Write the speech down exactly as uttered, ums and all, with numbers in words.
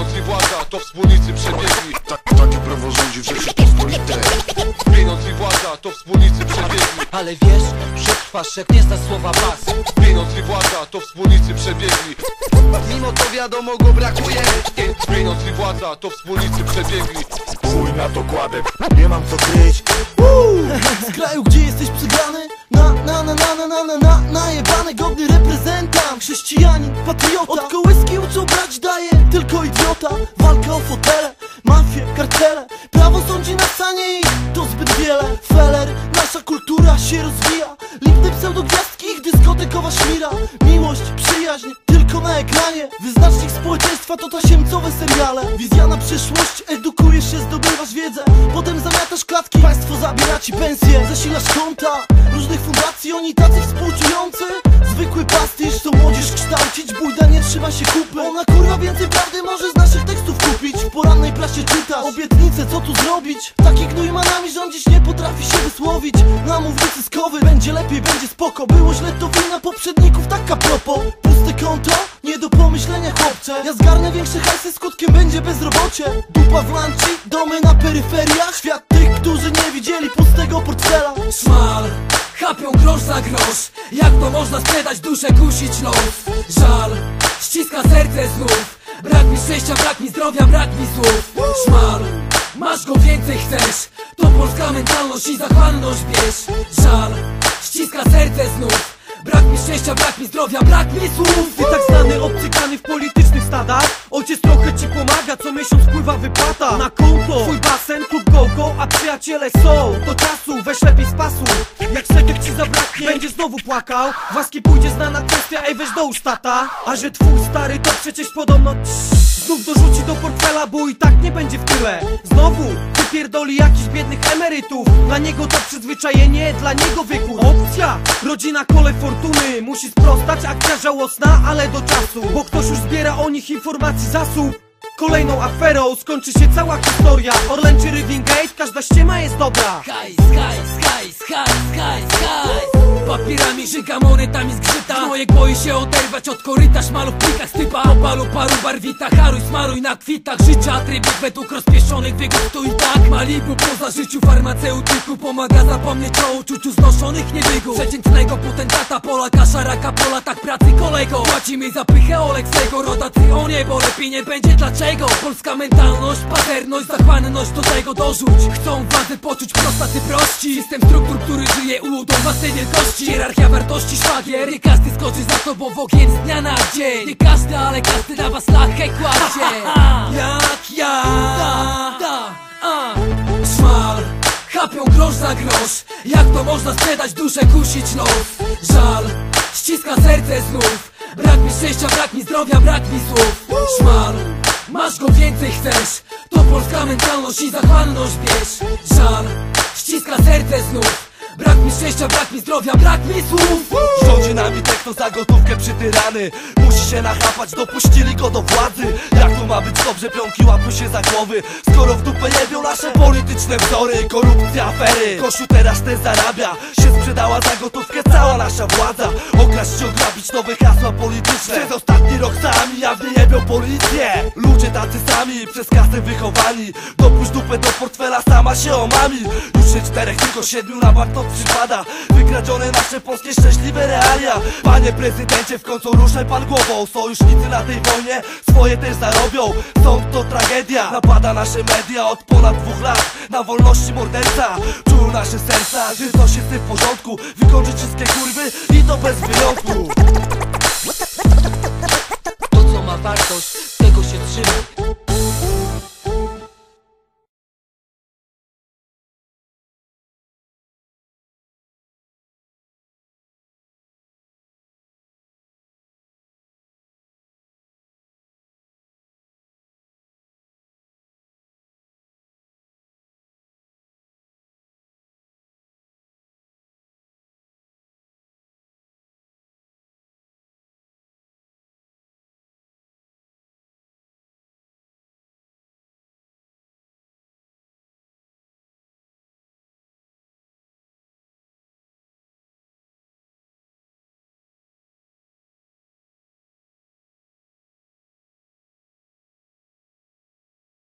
Pieniądz i władza to wspólnicy przebiegli. Tak, takie prawo rządzi w Rzeczypospolitej. Pieniądz i władza to wspólnicy przebiegli. Ale wiesz, przetrwasz jak nie znasz słowa pas. Pieniądz i władza to wspólnicy przebiegli. Mimo to wiadomo go brakuje. Pieniądz i władza to wspólnicy przebiegli. Chuj na to kładę, nie mam co kryć. Z kraju, gdzie jesteś przegrany, na, na, na, na, na, na, na, na, najebany, godny reprezentant, chrześcijanin, patriota. Od kołyski uczą brać daje tylko idiota. Walka o fotele, mafie, kartele, prawo sądzi na stanie i to zbyt wiele. Feller, nasza kultura się rozwija. Lipne pseudogwiazdki, ich dyskotekowa szmira. Miłość, przyjaźń, tylko na ekranie. Wyznacznik społeczeństwa to tasiemcowe seriale. Wizja na przyszłość, edukujesz się, zdobywasz wiedzę. Potem zamiatasz klatki, państwo zabiera ci pensję. Zasilasz konta różnych fundacji, oni tacy współczujący. Zwykły pastisz, to młodzież kształcić. Bójda nie trzyma się kupy. Ona kurwa więcej prawdy może z naszych tekstów kupić. W porannej prasie czytasz obietnice, co tu zrobić. Taki gnój manami rządzić nie potrafi się wysłowić. Na mównicy skowy, będzie lepiej, będzie spoko. Było źle, to wina poprzedników, tak a propos. Puste konto, nie do pomyślenia chłopcze. Ja zgarnę większe hajsy, skutkiem będzie bezrobocie. Dupa w lanci, domy na peryferiach. Świat tych, którzy nie widzieli pustego portfela. Szmal, chapią grosz za grosz. Jak to można sprzedać duszę, kusić los? Żal, ściska serce znów. Brak mi szczęścia, brak mi zdrowia, brak mi słów. Szmal, masz go więcej chcesz. To polska mentalność i zachłanność bierz. Żal, ściska serce znów. Brak mi szczęścia, brak mi zdrowia, brak mi słów. Ty tak znany, obcykany w politycznych stadach. Ojciec trochę ci pomaga, co miesiąc wpływa wypłata na konto. Twój basen, klub go-go, a przyjaciele są. Do czasu, weź lepiej z pasu. Jak setek ci zabraknie, będzie znowu płakał. W łaski pójdzie znana kwestia, ej weź do ustata. A że twój stary to przecież podobno znów dorzuci do portfela, bo i tak nie będzie w tyle. Znowu wypierdoli jakichś biednych emerytów. Dla niego to przyzwyczajenie, dla niego wieku. Opcja, rodzina kole fortuny. Musi sprostać, akcja żałosna, ale do czasu. Bo ktoś już zbiera o nich informacji zasób. Kolejną aferą skończy się cała historia. Orlen czy Rivingate, każda ściema jest dobra. Hajs, hajs, hajs, hajs, hajs, hajs. Papierami żyga, monetami zgrzyta. Znojek boi się oderwać od koryta. Szmalu w plikach stypa. Po palu paru barwita. Haruj, smaruj na kwitach życia. Trybiek według rozpieszonych wygodów. Tu i tak Malibu poza życiu farmaceutyku. Pomaga zapomnieć o uczuciu znoszonych niewygód. Przeciętnego potentata Polaka, szaraka po latach pracy kolego. Płacimy za pychę Oleksego. Rodacy o niebo, lepiej nie będzie dlaczego. Polska mentalność, paterność, zachłanność do tego dorzuć. Chcą władzę poczuć, prostaty prości. System struktur, który żyje ułudą własnej wielkości. Hierarchia wartości, szwagier. Nie każdy skoczy za tobą w ogień z dnia na dzień. Nie każdy, ale każdy na was lachę kładzie. Jak ja da, da, a. Szmal, chapią grosz za grosz. Jak to można sprzedać duszę, kusić los? Żal, ściska serce znów. Brak mi szczęścia, brak mi zdrowia, brak mi słów. Szmal, masz go więcej chcesz. To polska mentalność i zachłanność bierz. Żal, ściska serce znów. Brak mi szczęścia, brak mi zdrowia, brak mi słów. Rządzi nami tekno za gotówkę przytyrany. Musi się nachapać, dopuścili go do władzy. Jak tu ma być dobrze, pionki łapią się za głowy. Skoro w dupę jebią nasze polityczne wzory. Korupcja, afery, Kościół teraz ten zarabia. Się sprzedała za gotówkę cała nasza władza. Okraść się, ograbić, nowe hasła polityczne. Przez ostatni rok sami jawnie jebią policję. Ludzie tacy sami, przez kasę wychowani. Dopuść dupę do portfela, sama się omami. Już nie czterech, tylko siedmiu na warto przypada. Wykradzione nasze polskie szczęśliwe realia. Panie prezydencie, w końcu ruszaj pan głową. Sojusznicy na tej wojnie swoje też zarobią. Sąd to tragedia, napada nasze media od ponad dwóch lat. Na wolności morderca, czują nasze serca, że coś jest nie w porządku. Wykończyć wszystkie kurwy i to bez wyjątku. To co ma wartość, tego się trzymaj.